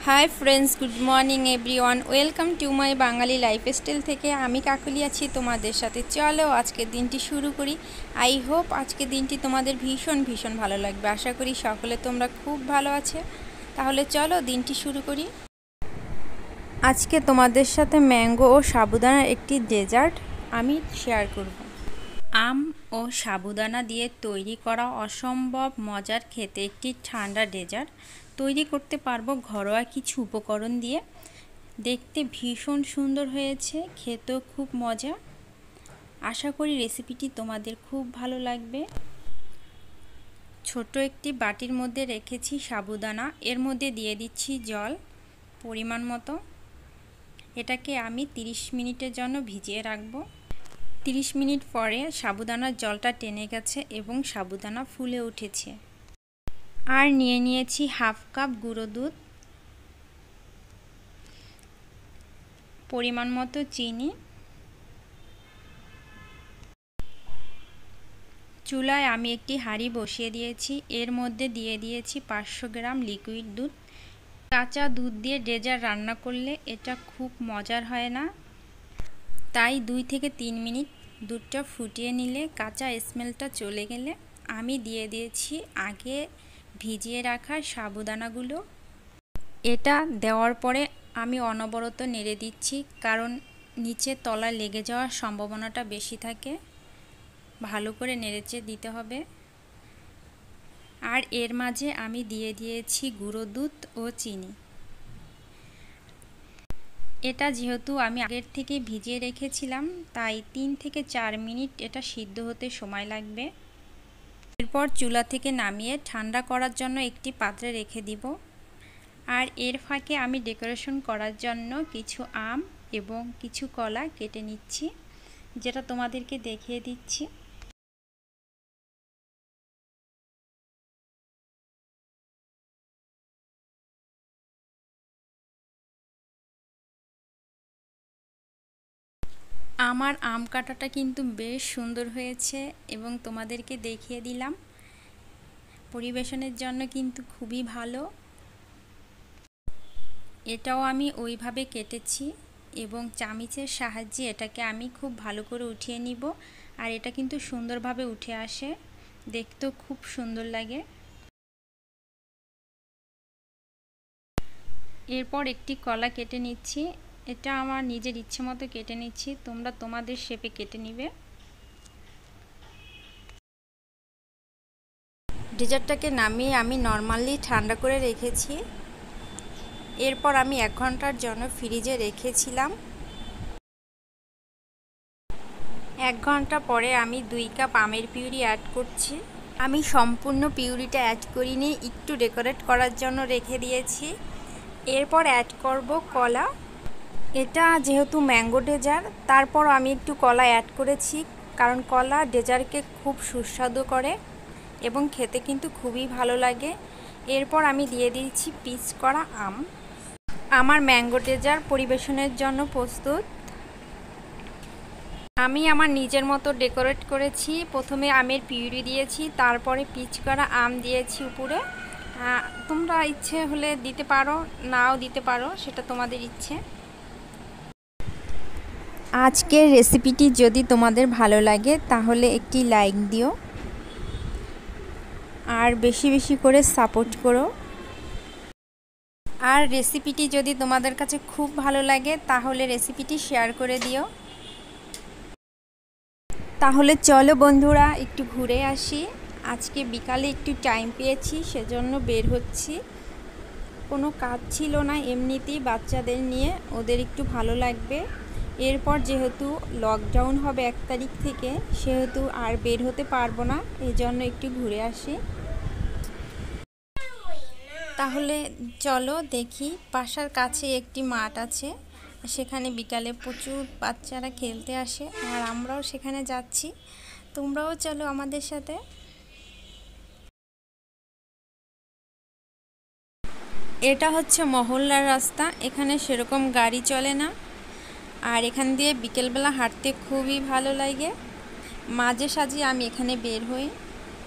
Hi friends, good morning everyone. Welcome to my Bangali lifestyle থেকে আমি কাকলি আছি তোমাদের সাথে। চলো আজকের দিনটি শুরু করি। আই হোপ আজকের দিনটি তোমাদের ভীষণ ভীষণ ভালো লাগবে। আশা করি সকলে তোমরা খুব ভালো আছো। তাহলে চলো দিনটি শুরু করি। আজকে তোমাদের সাথে ম্যাঙ্গো ও সাবুদানার একটি ডেজার্ট আমি শেয়ার করব। আম ও সাবুদানা দিয়ে তৈরি করা অসম্ভব মজার খেতে একটি ঠান্ডা ডেজার্ট তৈরি করতে পারবো ঘরোয়া কিছু উপকরণ দিয়ে। দেখতে ভীষণ সুন্দর হয়েছে, খেতেও খুব মজা। আশা করি রেসিপিটি তোমাদের খুব ভালো লাগবে। ছোট একটি বাটির মধ্যে রেখেছি সাবুদানা, এর মধ্যে দিয়ে দিচ্ছি জল পরিমাণ মতো। এটাকে আমি 30 মিনিটের জন্য ভিজিয়ে রাখবো। 30 মিনিট পরে সাবুদানার জলটা টেনে গেছে এবং সাবুদানা ফুলে উঠেছে। আর নিয়ে নিয়েছি হাফ কাপ গুঁড়ো দুধ, পরিমাণ মতো চিনি। চুলায় আমি একটি হাঁড়ি বসিয়ে দিয়েছি, এর মধ্যে দিয়ে দিয়েছি 500 গ্রাম লিকুইড দুধ। কাঁচা দুধ দিয়ে ডেজার্ট রান্না করলে এটা খুব মজার হয় না, তাই 2 থেকে 3 মিনিট দুধটা ফুটিয়ে নিলে কাঁচা স্মেলটা চলে গেলে আমি দিয়ে দিয়েছি আগে ভিজিয়ে রাখা সাবুদানাগুলো। এটা দেওয়ার পরে আমি অনবরত নেড়ে দিচ্ছি, কারণ নিচে তলায় লেগে যাওয়ার সম্ভাবনাটা বেশি থাকে। ভালো করে নেড়েচে দিতে হবে। আর এর মাঝে আমি দিয়ে দিয়েছি গুঁড়ো দুধ ও চিনি। এটা যেহেতু আমি আগের থেকে ভিজিয়ে রেখেছিলাম, তাই 3 থেকে 4 মিনিট এটা সিদ্ধ হতে সময় লাগবে। এরপর চুলা থেকে নামিয়ে ঠান্ডা করার জন্য একটি পাত্রে রেখে দিব। আর এর ফাঁকে আমি ডেকোরেশন করার জন্য কিছু আম এবং কিছু কলা কেটে নিচ্ছি, যেটা তোমাদেরকে দেখিয়ে দিচ্ছি। আমার আম কাটাটা কিন্তু বেশ সুন্দর হয়েছে এবং তোমাদেরকে দেখিয়ে দিলাম। পরিবেশনের জন্য কিন্তু খুবই ভালো। এটাও আমি ওইভাবে কেটেছি এবং চামিচের সাহায্যে এটাকে আমি খুব ভালো করে উঠিয়ে নিব। আর এটা কিন্তু সুন্দরভাবে উঠে আসে, দেখতেও খুব সুন্দর লাগে। এরপর একটি কলা কেটে নিচ্ছি। এটা আমার নিজের ইচ্ছে মতো কেটে নিচ্ছি, তোমরা তোমাদের শেপে কেটে নিবে। ডেজার্টটাকে নামিয়ে আমি নর্মালি ঠান্ডা করে রেখেছি। এরপর আমি 1 ঘন্টার জন্য ফ্রিজে রেখেছিলাম। 1 ঘন্টা পরে আমি 2 কাপ আমের পিউরি অ্যাড করছি। আমি সম্পূর্ণ পিউরিটা অ্যাড করিনি, একটু ডেকোরেট করার জন্য রেখে দিয়েছি। এরপর অ্যাড করব কলা। এটা যেহেতু ম্যাঙ্গো ডেজার্ট, তারপর আমি একটু কলা অ্যাড করেছি, কারণ কলা ডেজার্টকে খুব সুস্বাদু করে এবং খেতে কিন্তু খুবই ভালো লাগে। এরপর আমি দিয়ে দিয়েছি পিস করা আম। আমার ম্যাঙ্গো ডেজার্ট পরিবেশনের জন্য প্রস্তুত। আমি আমার নিজের মতো ডেকোরেট করেছি। প্রথমে আমের পিউরি দিয়েছি, তারপরে পিচ করা আম দিয়েছি উপরে। তোমরা ইচ্ছে হলে দিতে পারো, নাও দিতে পারো, সেটা তোমাদের ইচ্ছে। আজকের রেসিপিটি যদি তোমাদের ভালো লাগে তাহলে একটি লাইক দিও আর বেশি বেশি করে সাপোর্ট করো। আর রেসিপিটি যদি তোমাদের কাছে খুব ভালো লাগে তাহলে রেসিপিটি শেয়ার করে দিও। তাহলে চলো বন্ধুরা একটু ঘুরে আসি। আজকে বিকালে একটু টাইম পেয়েছি, সেজন্য বের হচ্ছি। কোনো কাজ ছিল না, এমনিতেই বাচ্চাদের নিয়ে ওদের একটু ভালো লাগবে। এরপর যেহেতু লকডাউন হবে 1 তারিখ থেকে, সেহেতু আর বের হতে পারবো না, এই জন্য একটু ঘুরে আসি। তাহলে চলো দেখি, বাসার কাছে একটি মাঠ আছে, সেখানে বিকালে প্রচুর বাচ্চারা খেলতে আসে আর আমরাও সেখানে যাচ্ছি। তোমরাও চলো আমাদের সাথে। এটা হচ্ছে মহল্লার রাস্তা, এখানে সেরকম গাড়ি চলে না। আর এখান দিয়ে বিকেলবেলা হাঁটতে খুবই ভালো লাগে। মাঝে সাঝে আমি এখানে বের হই।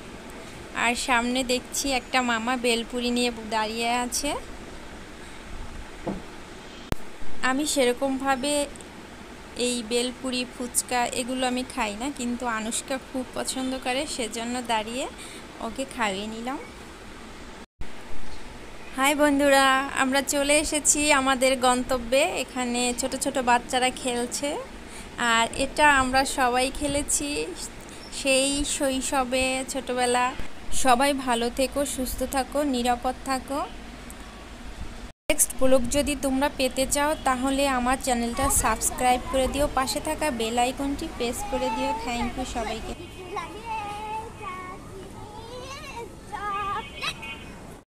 আর সামনে দেখছি একটা মামা বেলপুরি নিয়ে দাঁড়িয়ে আছে। আমি সেরকমভাবে এই বেলপুরি ফুচকা এগুলো আমি খাই না, কিন্তু আনুষ্কা খুব পছন্দ করে, সেজন্য দাঁড়িয়ে ওকে খাইয়ে নিলাম। হাই বন্ধুরা, আমরা চলে এসেছি আমাদের গন্তব্যে। এখানে ছোট ছোট বাচ্চারা খেলছে, আর এটা আমরা সবাই খেলেছি সেই শৈশবে, ছোটবেলা। সবাই ভালো থেকো, সুস্থ থাকো, নিরাপদ থাকো। নেক্সট ব্লগ যদি তোমরা পেতে চাও তাহলে আমার চ্যানেলটা সাবস্ক্রাইব করে দিও, পাশে থাকা বেল আইকনটি প্রেস করে দিও। থ্যাংক ইউ সবাইকে।